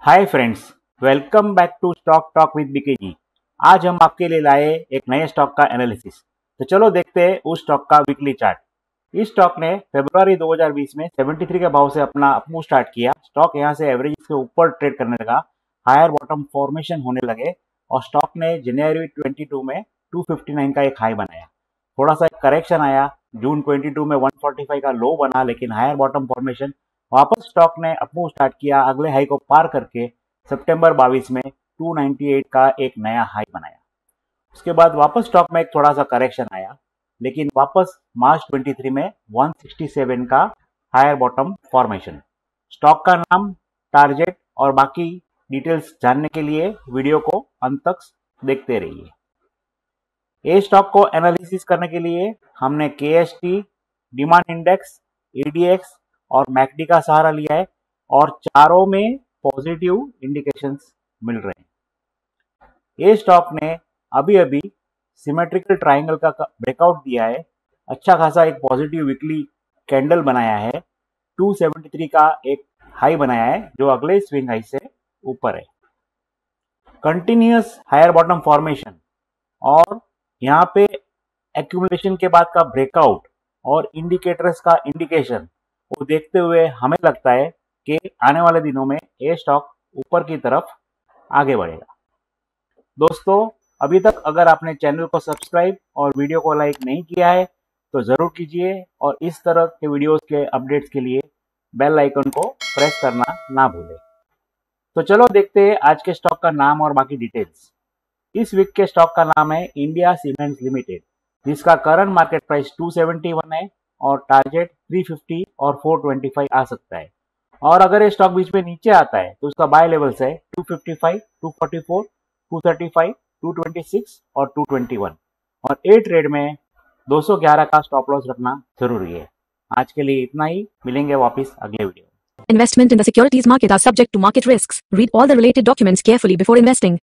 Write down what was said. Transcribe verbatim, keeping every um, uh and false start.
Hi friends, welcome back to stock talk with BK ji. आज हम आपके लिए लाए एक नए स्टॉक का एनालिसिस। तो चलो देखते हैं उस स्टॉक का वीकली चार्ट। इस स्टॉक ने फरवरी दो हज़ार बीस में तिहत्तर के भाव से अपना अपमूव स्टार्ट किया। स्टॉक यहां से एवरेज के ऊपर ट्रेड करने लगा, हायर बॉटम फॉर्मेशन होने लगे और स्टॉक ने जनवरी बाईस में दो सौ उनसठ का एक हाई बनाया। थोड़ा सा करेक्शन आया, जून बाईस में एक सौ पैंतालीस का लो बना, लेकिन हायर बॉटम फॉर्मेशन वापस स्टॉक ने अपमूव स्टार्ट किया, अगले हाई को पार करके सितंबर बाईस में दो सौ अट्ठानवे का एक नया हाई बनाया। उसके बाद वापस स्टॉक में एक थोड़ा सा करेक्शन आया, लेकिन वापस मार्च तेईस में एक सौ सरसठ का हायर बॉटम फॉर्मेशन। स्टॉक का नाम, टारगेट और बाकी डिटेल्स जानने के लिए वीडियो को अंत तक देखते रहिए। ये स्टॉक को एनालिसिस करने के लिए हमने K S T, demand index, A D X और मैकडी का सहारा लिया है और चारों में पॉजिटिव इंडिकेशंस मिल रहे हैं। ये स्टॉक ने अभी अभी सिमेट्रिकल ट्रायंगल का ब्रेकआउट दिया है, अच्छा खासा एक पॉजिटिव वीकली कैंडल बनाया है, दो सौ तिहत्तर का एक हाई बनाया है जो अगले स्विंग हाई से ऊपर है। कंटिन्यूअस हायर बॉटम फॉर्मेशन और यहाँ पे एक्यूमुलेशन के बाद का ब्रेकआउट और इंडिकेटर्स का इंडिकेशन वो देखते हुए हमें लगता है कि आने वाले दिनों में ये स्टॉक ऊपर की तरफ आगे बढ़ेगा। दोस्तों, अभी तक अगर आपने चैनल को सब्सक्राइब और वीडियो को लाइक नहीं किया है तो जरूर कीजिए और इस तरह के वीडियोस के अपडेट्स के लिए बेल आइकन को प्रेस करना ना भूलें। तो चलो देखते हैं आज के स्टॉक का नाम और बाकी डिटेल्स। इस वीक के स्टॉक का नाम है इंडिया सीमेंट्स लिमिटेड, जिसका करंट मार्केट प्राइस दो सौ इकहत्तर है और टारगेट तीन सौ पचास और चार सौ पच्चीस आ सकता है। और अगर ये स्टॉक बीच में नीचे आता है तो उसका बाय लेवल्स है दो सौ पचपन, दो सौ चौवालीस, दो सौ पैंतीस, दो सौ छब्बीस और दो सौ इक्कीस और ए ट्रेड में दो सौ ग्यारह का स्टॉप लॉस रखना जरूरी है। आज के लिए इतना ही, मिलेंगे वापस अगले video. Investment in the securities market are subject to market risks. Read all the related documents carefully before investing.